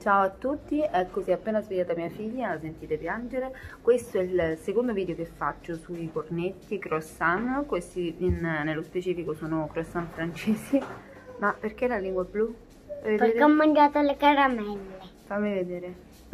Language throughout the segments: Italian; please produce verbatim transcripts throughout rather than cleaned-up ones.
Ciao a tutti, eccoci appena svegliata mia figlia, la sentite piangere. Questo è il secondo video che faccio sui cornetti croissant, questi in, nello specifico sono croissant francesi. Ma perché la lingua blu? Perché ho mangiato le caramelle. Fammi vedere.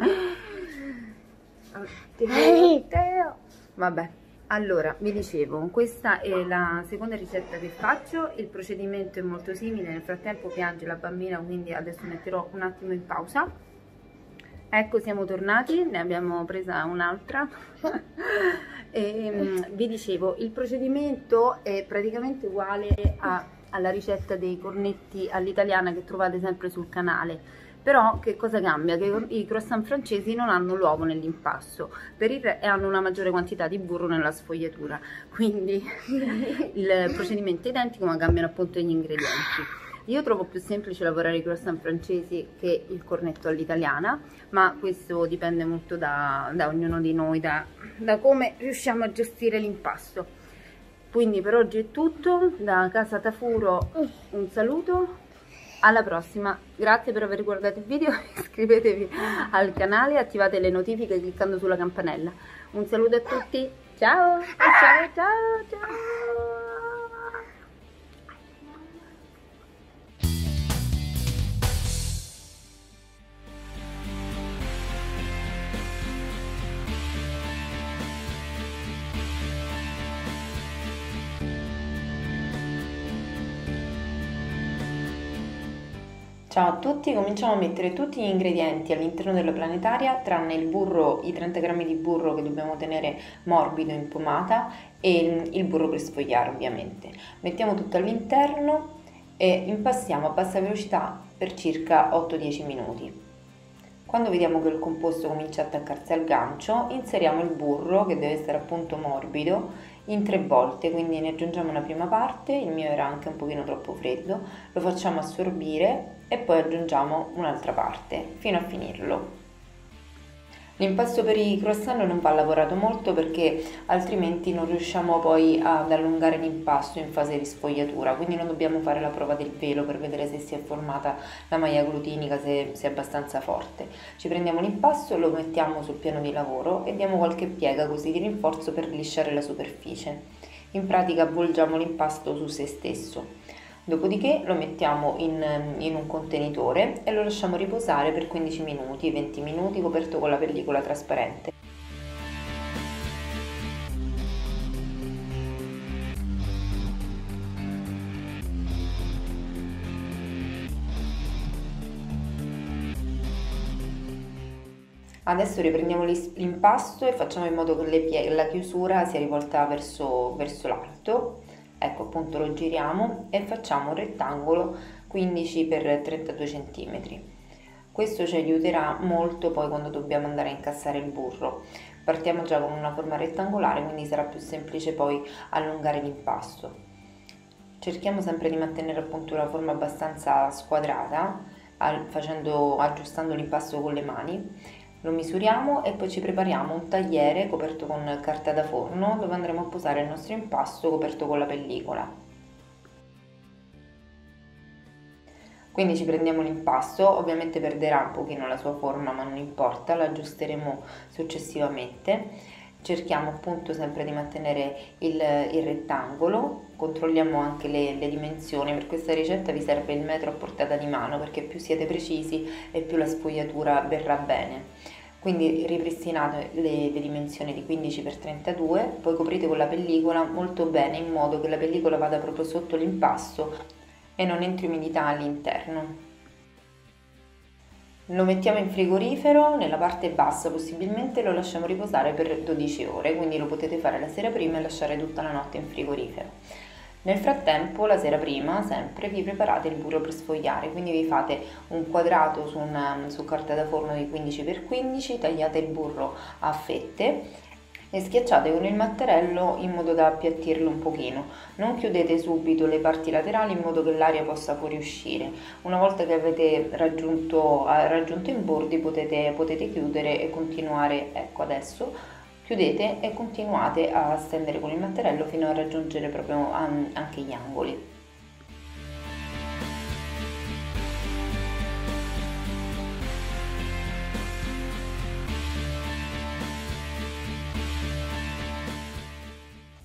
Oddio. Vabbè, allora vi dicevo, questa è la seconda ricetta che faccio, il procedimento è molto simile, nel frattempo piange la bambina, quindi adesso metterò un attimo in pausa. Ecco, siamo tornati, ne abbiamo presa un'altra. E um, vi dicevo, il procedimento è praticamente uguale a, alla ricetta dei cornetti all'italiana che trovate sempre sul canale. Però che cosa cambia? Che i croissant francesi non hanno l'uovo nell'impasto per il re, e hanno una maggiore quantità di burro nella sfogliatura, quindi il procedimento è identico ma cambiano appunto gli ingredienti. Io trovo più semplice lavorare i croissant francesi che il cornetto all'italiana, ma questo dipende molto da, da ognuno di noi, da, da come riusciamo a gestire l'impasto. Quindi per oggi è tutto, da Casa Tafuro un saluto. Alla prossima, grazie per aver guardato il video, iscrivetevi al canale e attivate le notifiche cliccando sulla campanella. Un saluto a tutti, ciao, ciao, ciao, ciao. Ciao a tutti, cominciamo a mettere tutti gli ingredienti all'interno della planetaria tranne il burro, i trenta grammi di burro che dobbiamo tenere morbido in pomata e il burro per sfogliare ovviamente. Mettiamo tutto all'interno e impastiamo a bassa velocità per circa otto dieci minuti. Quando vediamo che il composto comincia a attaccarsi al gancio, inseriamo il burro che deve essere appunto morbido in tre volte, quindi ne aggiungiamo una prima parte, il mio era anche un pochino troppo freddo, lo facciamo assorbire e poi aggiungiamo un'altra parte fino a finirlo. L'impasto per i croissant non va lavorato molto perché altrimenti non riusciamo poi ad allungare l'impasto in fase di sfogliatura, quindi non dobbiamo fare la prova del velo per vedere se si è formata la maglia glutinica, se, se è abbastanza forte. Ci prendiamo l'impasto, lo mettiamo sul piano di lavoro e diamo qualche piega così di rinforzo per lisciare la superficie. In pratica avvolgiamo l'impasto su se stesso. Dopodiché lo mettiamo in, in un contenitore e lo lasciamo riposare per quindici minuti venti minuti coperto con la pellicola trasparente. Adesso riprendiamo l'impasto e facciamo in modo che la chiusura sia rivolta verso, verso l'alto. Ecco, appunto lo giriamo e facciamo un rettangolo quindici per trentadue centimetri. Questo ci aiuterà molto poi quando dobbiamo andare a incassare il burro. Partiamo già con una forma rettangolare, quindi sarà più semplice poi allungare l'impasto. Cerchiamo sempre di mantenere appunto una forma abbastanza squadrata, facendo, aggiustando l'impasto con le mani. Lo misuriamo e poi ci prepariamo un tagliere coperto con carta da forno dove andremo a posare il nostro impasto coperto con la pellicola. Quindi ci prendiamo l'impasto, ovviamente perderà un pochino la sua forma ma non importa, lo aggiusteremo successivamente. Cerchiamo appunto sempre di mantenere il, il rettangolo, controlliamo anche le, le dimensioni. Per questa ricetta vi serve il metro a portata di mano perché più siete precisi e più la sfogliatura verrà bene. Quindi ripristinate le, le dimensioni di quindici per trentadue, poi coprite con la pellicola molto bene in modo che la pellicola vada proprio sotto l'impasto e non entri umidità all'interno. Lo mettiamo in frigorifero, nella parte bassa possibilmente lo lasciamo riposare per dodici ore, quindi lo potete fare la sera prima e lasciare tutta la notte in frigorifero. Nel frattempo, la sera prima, sempre, vi preparate il burro per sfogliare, quindi vi fate un quadrato su, una, su carta da forno di quindici per quindici, tagliate il burro a fette e schiacciate con il mattarello in modo da appiattirlo un pochino. Non chiudete subito le parti laterali in modo che l'aria possa fuoriuscire. Una volta che avete raggiunto, raggiunto i bordi potete, potete chiudere e continuare, ecco adesso, chiudete e continuate a stendere con il mattarello fino a raggiungere proprio anche gli angoli.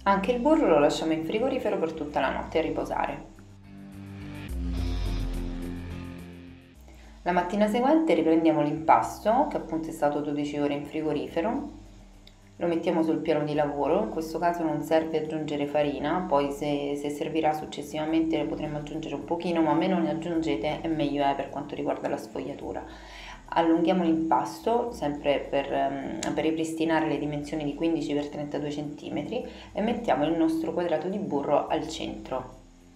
Anche il burro lo lasciamo in frigorifero per tutta la notte a riposare. La mattina seguente riprendiamo l'impasto, che appunto è stato dodici ore in frigorifero, lo mettiamo sul piano di lavoro. In questo caso non serve aggiungere farina, poi se, se servirà successivamente ne potremo aggiungere un pochino, ma meno ne aggiungete e meglio è per quanto riguarda la sfogliatura. Allunghiamo l'impasto sempre per, um, per ripristinare le dimensioni di quindici per trentadue centimetri e mettiamo il nostro quadrato di burro al centro.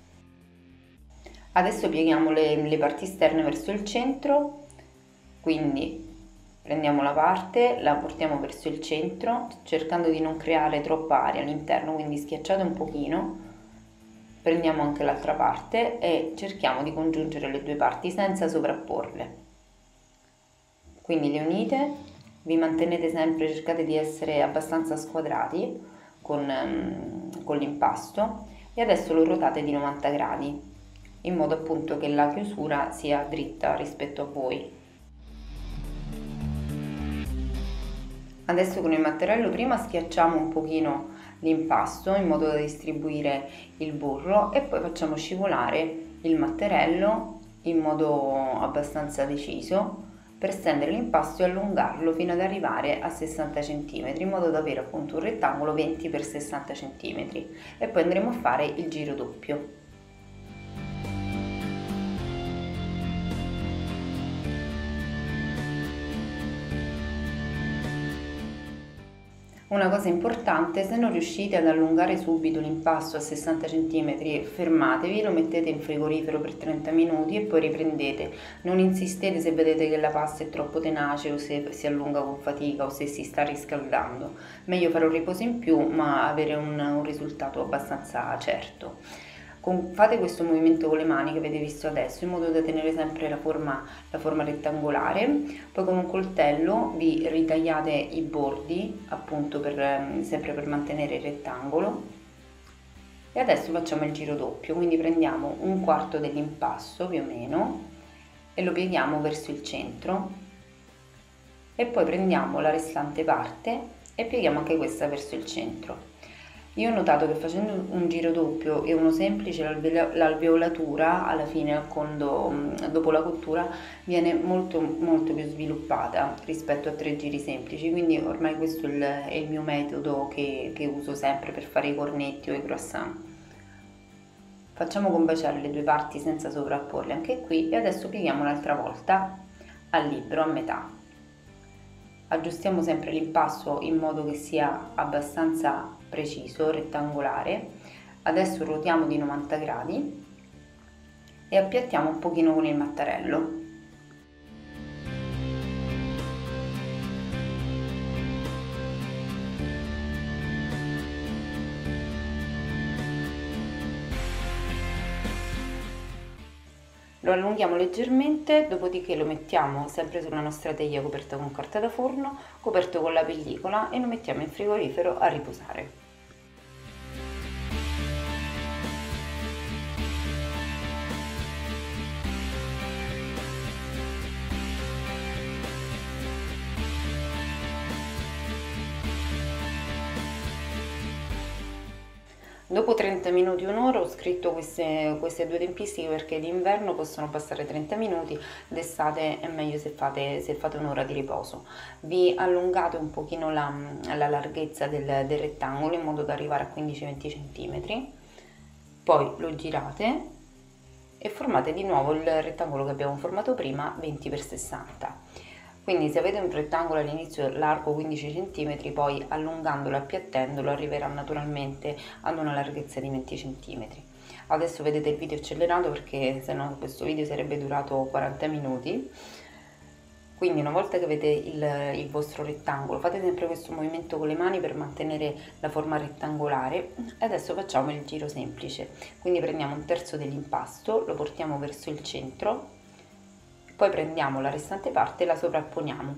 Adesso pieghiamo le, le parti esterne verso il centro, quindi prendiamo la parte, la portiamo verso il centro cercando di non creare troppa aria all'interno, quindi schiacciate un pochino. Prendiamo anche l'altra parte e cerchiamo di congiungere le due parti senza sovrapporle. Quindi le unite, vi mantenete sempre, cercate di essere abbastanza squadrati con, um, con l'impasto e adesso lo ruotate di novanta gradi in modo appunto che la chiusura sia dritta rispetto a voi. Adesso con il mattarello prima schiacciamo un pochino l'impasto in modo da distribuire il burro e poi facciamo scivolare il mattarello in modo abbastanza deciso per stendere l'impasto e allungarlo fino ad arrivare a sessanta centimetri in modo da avere appunto un rettangolo venti per sessanta centimetri e poi andremo a fare il giro doppio. Una cosa importante, se non riuscite ad allungare subito l'impasto a sessanta centimetri, fermatevi, lo mettete in frigorifero per trenta minuti e poi riprendete. Non insistete se vedete che la pasta è troppo tenace o se si allunga con fatica o se si sta riscaldando. Meglio fare un riposo in più ma avere un, un risultato abbastanza certo. Fate questo movimento con le mani che avete visto adesso in modo da tenere sempre la forma, la forma rettangolare, poi con un coltello vi ritagliate i bordi appunto per, sempre per mantenere il rettangolo e adesso facciamo il giro doppio, quindi prendiamo un quarto dell'impasto più o meno e lo pieghiamo verso il centro e poi prendiamo la restante parte e pieghiamo anche questa verso il centro. Io ho notato che facendo un giro doppio e uno semplice l'alveolatura alla fine quando, dopo la cottura viene molto molto più sviluppata rispetto a tre giri semplici, quindi ormai questo è il, è il mio metodo che, che uso sempre per fare i cornetti o i croissant. Facciamo combaciare le due parti senza sovrapporle anche qui e adesso pieghiamo l'altra volta al libero a metà. Aggiustiamo sempre l'impasto in modo che sia abbastanza preciso, rettangolare. Adesso ruotiamo di novanta gradi e appiattiamo un pochino con il mattarello. Lo allunghiamo leggermente, dopodiché lo mettiamo sempre sulla nostra teglia coperta con carta da forno, coperto con la pellicola e lo mettiamo in frigorifero a riposare. Dopo trenta minuti, un'ora, ho scritto queste, queste due tempistiche perché d'inverno possono passare trenta minuti, d'estate è meglio se fate, se fate un'ora di riposo. Vi allungate un pochino la, la larghezza del, del rettangolo in modo da arrivare a quindici venti centimetri, poi lo girate e formate di nuovo il rettangolo che abbiamo formato prima, venti per sessanta. Quindi se avete un rettangolo all'inizio largo quindici centimetri, poi allungandolo e appiattendolo arriverà naturalmente ad una larghezza di venti centimetri. Adesso vedete il video accelerato perché sennò questo video sarebbe durato quaranta minuti. Quindi una volta che avete il, il vostro rettangolo, fate sempre questo movimento con le mani per mantenere la forma rettangolare. E adesso facciamo il giro semplice. Quindi prendiamo un terzo dell'impasto, lo portiamo verso il centro, poi prendiamo la restante parte e la sovrapponiamo.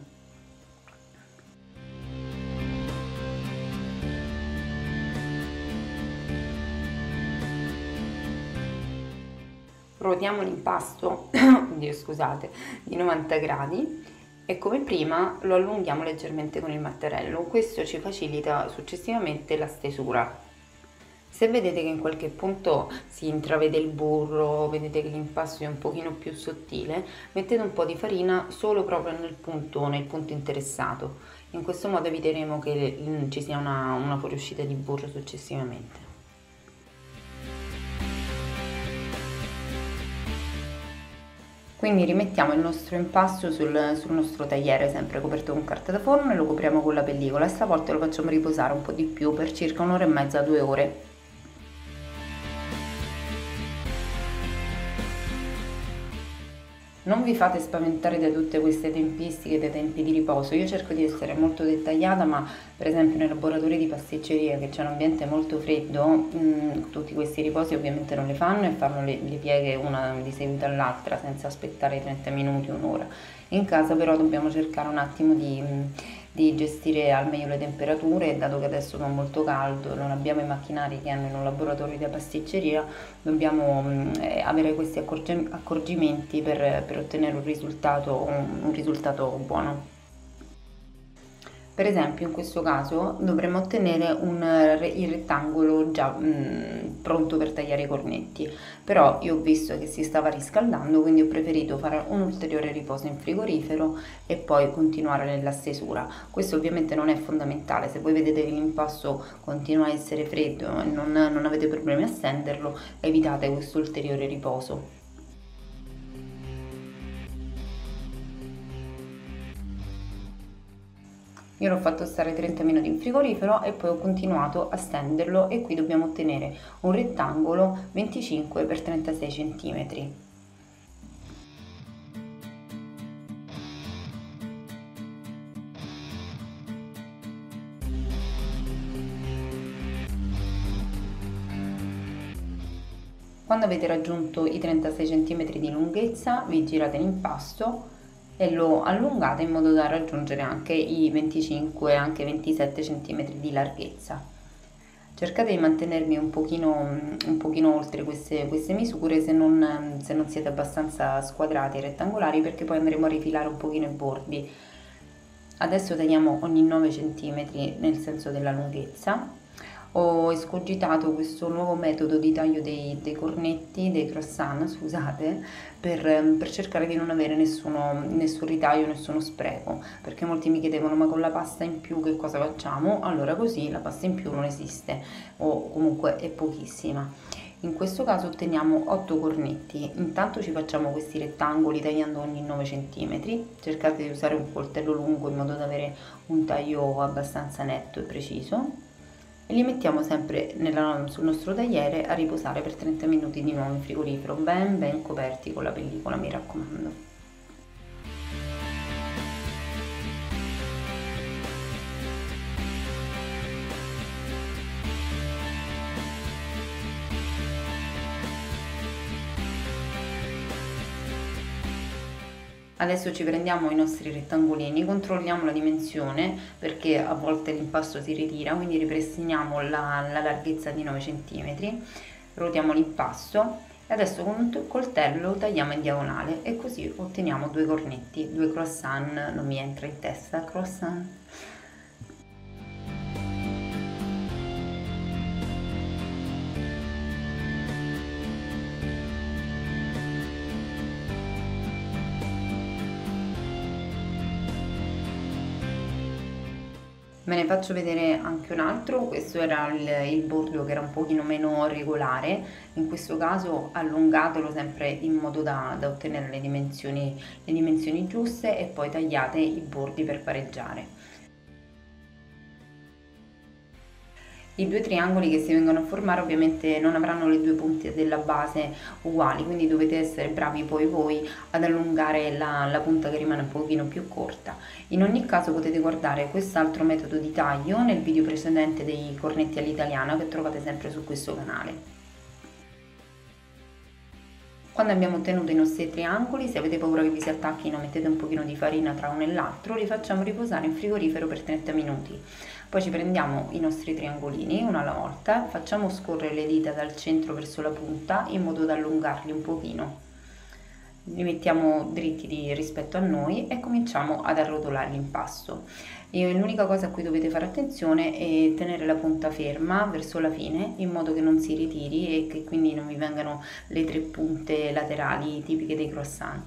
Ruotiamo l'impasto, oddio scusate, di novanta gradi e come prima lo allunghiamo leggermente con il mattarello. Questo ci facilita successivamente la stesura. Se vedete che in qualche punto si intravede il burro, vedete che l'impasto è un pochino più sottile, mettete un po' di farina solo proprio nel punto, nel punto interessato. In questo modo eviteremo che ci sia una, una fuoriuscita di burro successivamente. Quindi rimettiamo il nostro impasto sul, sul nostro tagliere, sempre coperto con carta da forno, e lo copriamo con la pellicola, e stavolta lo facciamo riposare un po' di più, per circa un'ora e mezza, due ore. Non vi fate spaventare da tutte queste tempistiche, dai tempi di riposo. Io cerco di essere molto dettagliata, ma per esempio nei laboratori di pasticceria, che c'è un ambiente molto freddo, mh, tutti questi riposi ovviamente non li fanno, e fanno le, le pieghe una di seguito all'altra senza aspettare trenta minuti, un'ora. In casa però dobbiamo cercare un attimo di, di gestire al meglio le temperature, dato che adesso fa molto caldo, non abbiamo i macchinari che hanno in un laboratorio di pasticceria, dobbiamo mh, avere questi accorg accorgimenti per, per ottenere un risultato, un, un risultato buono. Per esempio in questo caso dovremmo ottenere un, il rettangolo già mh, pronto per tagliare i cornetti, però io ho visto che si stava riscaldando, quindi ho preferito fare un ulteriore riposo in frigorifero e poi continuare nella stesura. Questo ovviamente non è fondamentale, se voi vedete che l'impasto continua a essere freddo e non, non avete problemi a stenderlo, evitate questo ulteriore riposo. Io l'ho fatto stare trenta minuti in frigorifero e poi ho continuato a stenderlo, e qui dobbiamo ottenere un rettangolo venticinque per trentasei centimetri. Quando avete raggiunto i trentasei centimetri di lunghezza, vi girate l'impasto e lo allungate in modo da raggiungere anche i venticinque, anche ventisette centimetri di larghezza. Cercate di mantenervi un pochino, un pochino oltre queste, queste misure, se non, se non siete abbastanza squadrati e rettangolari, perché poi andremo a rifilare un pochino i bordi. Adesso tagliamo ogni nove centimetri nel senso della lunghezza. Ho escogitato questo nuovo metodo di taglio dei, dei cornetti, dei croissant, scusate, per, per cercare di non avere nessuno, nessun ritaglio, nessuno spreco, perché molti mi chiedevano: ma con la pasta in più che cosa facciamo? Allora, così la pasta in più non esiste, o comunque è pochissima. In questo caso otteniamo otto cornetti. Intanto ci facciamo questi rettangoli tagliando ogni nove centimetri. Cercate di usare un coltello lungo in modo da avere un taglio abbastanza netto e preciso, e li mettiamo sempre nella, sul nostro tagliere a riposare per trenta minuti di nuovo in frigorifero, ben ben coperti con la pellicola, mi raccomando. Adesso ci prendiamo i nostri rettangolini, controlliamo la dimensione, perché a volte l'impasto si ritira, quindi ripristiniamo la, la larghezza di nove centimetri, ruotiamo l'impasto e adesso con un coltello tagliamo in diagonale, e così otteniamo due cornetti, due croissant, non mi entra in testa, croissant. Ve ne faccio vedere anche un altro. Questo era il, il bordo che era un pochino meno regolare, in questo caso allungatelo sempre in modo da, da ottenere le dimensioni, le dimensioni giuste, e poi tagliate i bordi per pareggiare. I due triangoli che si vengono a formare ovviamente non avranno le due punte della base uguali, quindi dovete essere bravi poi voi ad allungare la, la punta che rimane un pochino più corta. In ogni caso potete guardare quest'altro metodo di taglio nel video precedente dei cornetti all'italiana, che trovate sempre su questo canale. Quando abbiamo ottenuto i nostri triangoli, se avete paura che vi si attacchino, mettete un pochino di farina tra uno e l'altro, li facciamo riposare in frigorifero per trenta minuti. Poi ci prendiamo i nostri triangolini uno alla volta, facciamo scorrere le dita dal centro verso la punta in modo da allungarli un pochino. li mettiamo dritti di, rispetto a noi e cominciamo ad arrotolare l'impasto. L'unica cosa a cui dovete fare attenzione è tenere la punta ferma verso la fine, in modo che non si ritiri e che quindi non vi vengano le tre punte laterali tipiche dei croissant.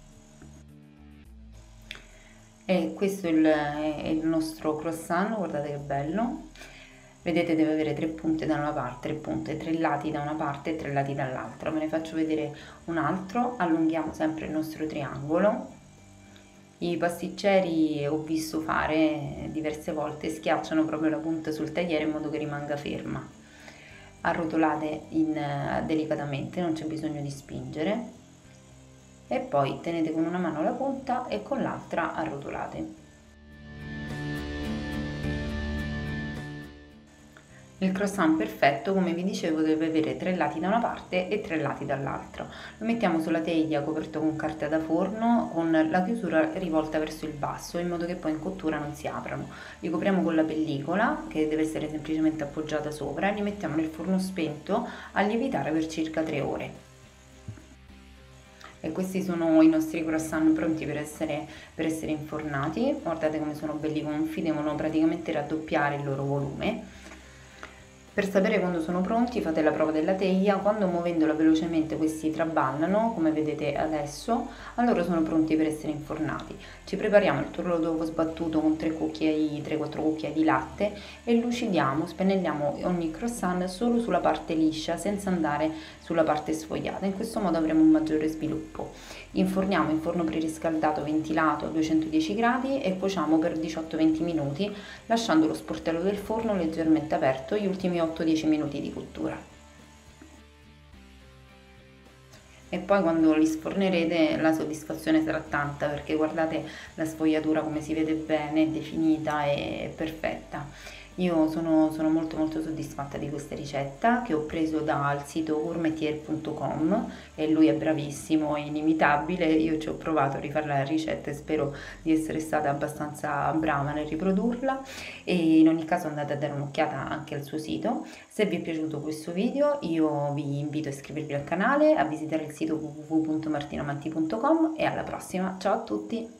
E questo è il, è il nostro croissant, guardate che bello. Vedete, deve avere tre punte da una parte, tre punte, tre lati da una parte e tre lati dall'altra. Ve ne faccio vedere un altro. Allunghiamo sempre il nostro triangolo. I pasticceri, ho visto fare diverse volte, schiacciano proprio la punta sul tagliere in modo che rimanga ferma. Arrotolate in, uh, delicatamente, non c'è bisogno di spingere, e poi tenete con una mano la punta e con l'altra arrotolate. Il croissant perfetto, come vi dicevo, deve avere tre lati da una parte e tre lati dall'altra. Lo mettiamo sulla teglia coperto con carta da forno con la chiusura rivolta verso il basso, in modo che poi in cottura non si aprano. Li copriamo con la pellicola, che deve essere semplicemente appoggiata sopra, e li mettiamo nel forno spento a lievitare per circa tre ore. E questi sono i nostri croissant pronti per essere, per essere infornati. Guardate come sono belli gonfi, devono praticamente raddoppiare il loro volume. Per sapere quando sono pronti fate la prova della teglia. Quando muovendola velocemente questi traballano, come vedete adesso, allora sono pronti per essere infornati. Ci prepariamo il tuorlo d'uovo sbattuto con tre cucchiai, tre quattro cucchiai di latte e lucidiamo, spennelliamo ogni croissant solo sulla parte liscia, senza andare sulla parte sfogliata. In questo modo avremo un maggiore sviluppo. Inforniamo in forno preriscaldato ventilato a duecentodieci gradi e cuociamo per diciotto venti minuti, lasciando lo sportello del forno leggermente aperto gli ultimi otto dieci minuti di cottura. E poi quando li sfornerete la soddisfazione sarà tanta, perché guardate la sfogliatura come si vede bene, è definita e perfetta. Io sono, sono molto molto soddisfatta di questa ricetta, che ho preso dal sito gourmetier punto com, e lui è bravissimo, è inimitabile. Io ci ho provato a rifare la ricetta e spero di essere stata abbastanza brava nel riprodurla, e in ogni caso andate a dare un'occhiata anche al suo sito. Se vi è piaciuto questo video io vi invito a iscrivervi al canale, a visitare il sito w w w punto martinamanti punto com, e alla prossima, ciao a tutti!